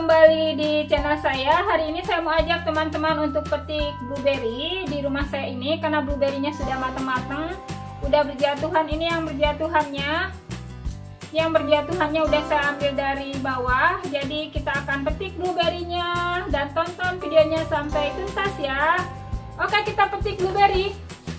kembali di channel saya. Hari ini saya mau ajak teman-teman untuk petik blueberry di rumah saya ini, karena blueberrynya sudah matang-matang, udah berjatuhan. Ini yang berjatuhannya udah saya ambil dari bawah. Jadi kita akan petik blueberrynya dan tonton videonya sampai tuntas ya. Oke, kita petik blueberry.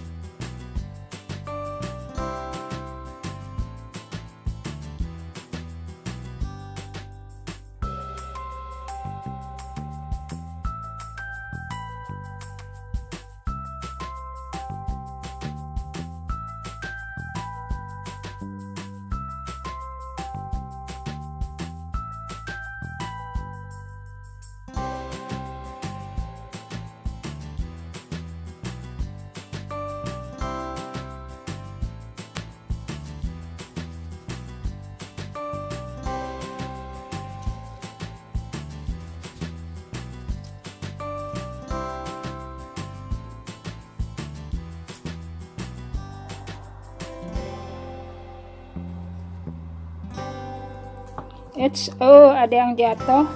Ada yang jatuh.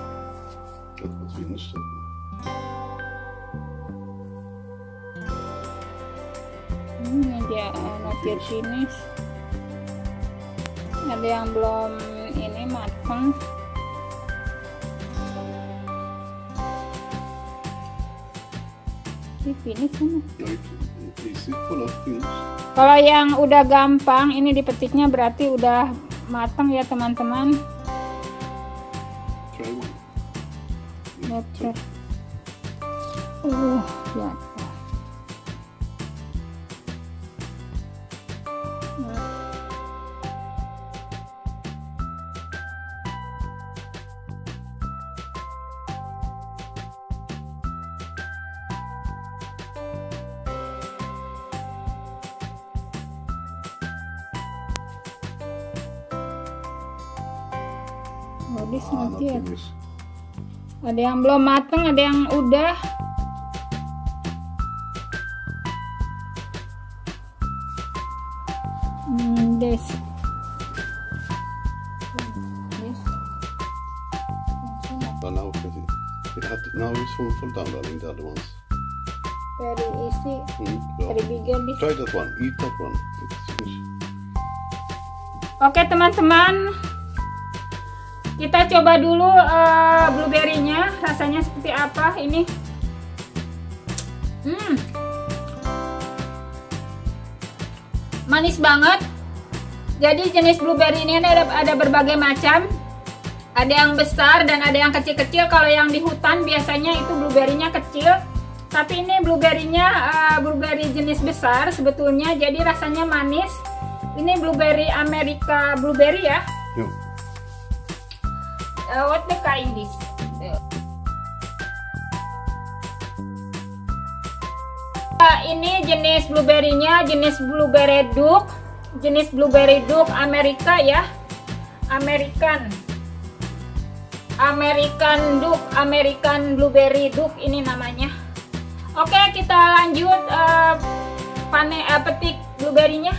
Ini dia not yet finished. Ada yang belum ini matang. Ini finish sana. Kalau yang udah gampang ini dipetiknya berarti udah matang ya teman-teman. Jatuh. Jatuh. Nanti ya. Ada yang belum matang, ada yang udah. This. But now it's full down, darling. The other ones. Very easy. Very bigger. Try that one. Eat that one. Oke teman-teman, kita coba dulu blueberry-nya rasanya seperti apa ini. Manis banget. Jadi jenis blueberry ini ada berbagai macam. Ada yang besar dan ada yang kecil-kecil. Kalau yang di hutan biasanya itu blueberry-nya kecil. Tapi ini blueberry-nya blueberry jenis besar sebetulnya. Jadi rasanya manis. Ini blueberry Amerika blueberry ya. What the kind is? Ini jenis blueberry-nya jenis blueberry Duke Amerika ya. American blueberry Duke ini namanya. Oke, kita lanjut petik blueberry-nya.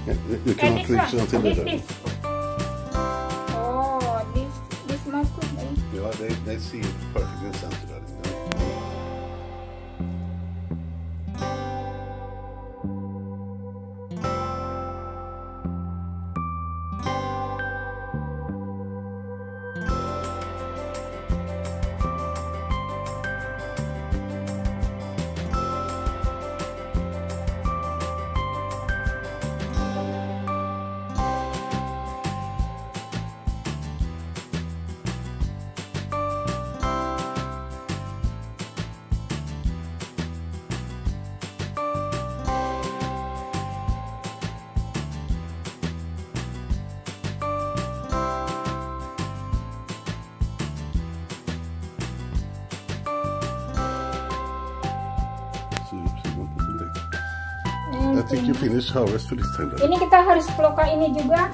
They see it perfect in center, darling. I think you finish harvest for this time. Ini kita harus peloka ini juga.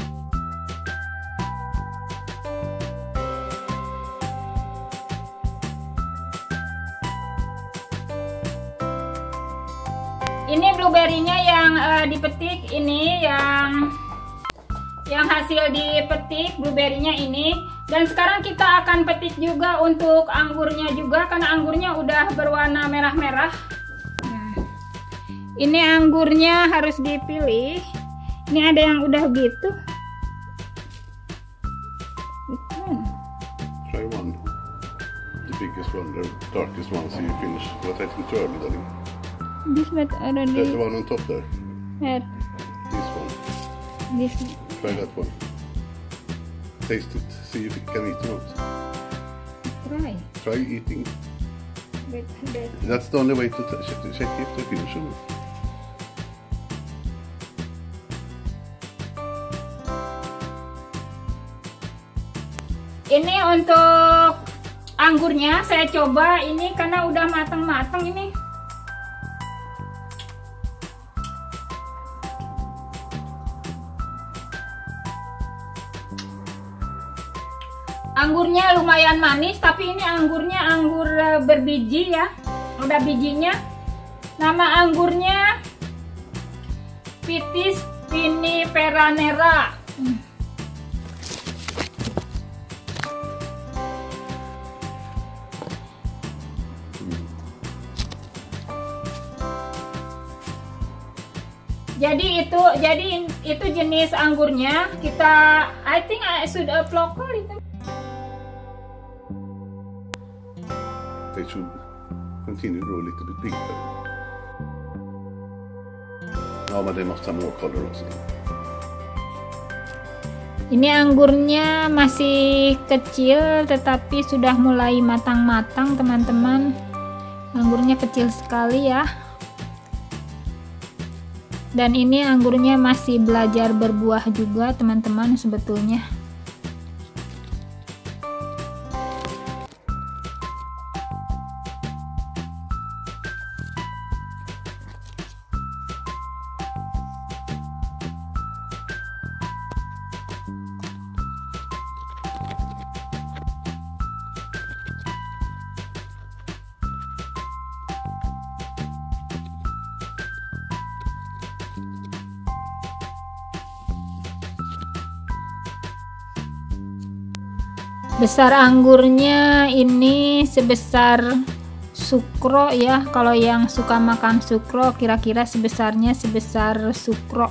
Ini blueberry-nya yang dipetik, ini yang hasil dipetik blueberry-nya ini. Dan sekarang kita akan petik juga untuk anggurnya juga, karena anggurnya udah berwarna merah-merah. Nah, ini anggurnya harus dipilih. Ini ada yang udah gitu. Try one. The biggest one, the darkest one, so you finish. What I think early, darling. This but already. That's the one on top there. Where? This one. This. Try that one. Taste it. See if you can eat or not. Try. Try eating. But That's the only way to check if they finish or not. ini untuk anggurnya saya coba ini karena udah matang-matang ini. Anggurnya lumayan manis, tapi ini anggurnya anggur berbiji ya, udah bijinya. Nama anggurnya Vitis vinifera. Jadi itu jenis anggurnya. Kita I think I should upload it. They should continue to grow a little bit bigger. Ja, men det måste ha more color också. Ini anggurnya masih kecil tetapi sudah mulai matang-matang, teman-teman. Anggurnya kecil sekali ya. Dan ini anggurnya masih belajar berbuah juga, teman-teman, sebetulnya. Besar anggurnya ini sebesar sukro ya. Kalau yang suka makan sukro kira-kira sebesarnya sebesar sukro.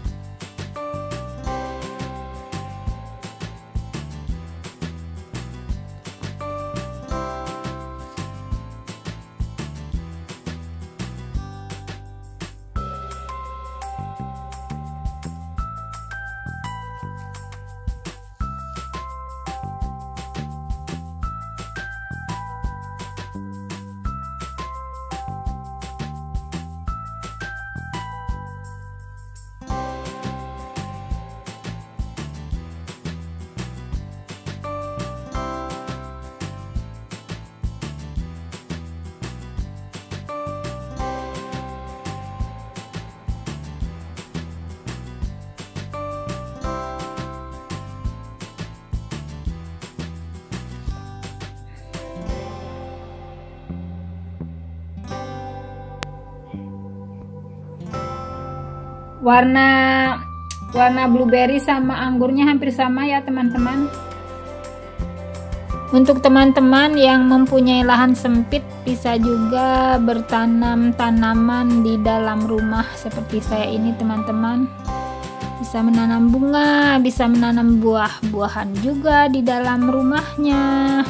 Warna blueberry sama anggurnya hampir sama ya, teman-teman. Untuk teman-teman yang mempunyai lahan sempit bisa juga bertanam tanaman di dalam rumah seperti saya ini, teman-teman. Bisa menanam bunga, bisa menanam buah-buahan juga di dalam rumahnya.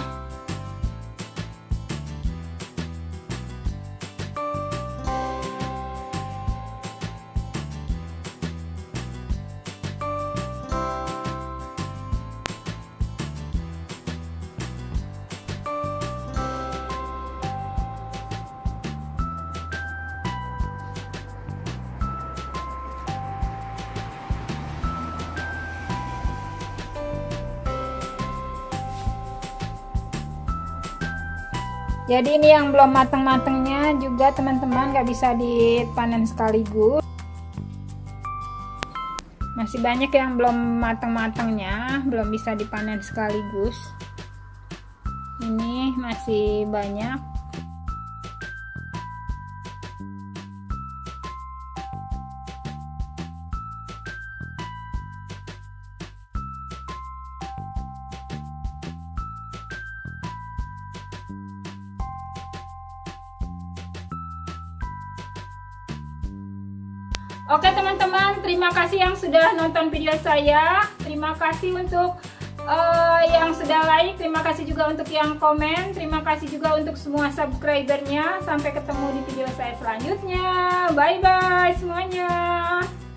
Jadi ini yang belum matang-matangnya juga, teman-teman, nggak bisa dipanen sekaligus. Masih banyak yang belum matang-matangnya, belum bisa dipanen sekaligus. Ini masih banyak. Oke teman-teman, terima kasih yang sudah nonton video saya. Terima kasih untuk yang sudah like. Terima kasih juga untuk yang komen. Terima kasih juga untuk semua subscribernya. Sampai ketemu di video saya selanjutnya. Bye bye semuanya.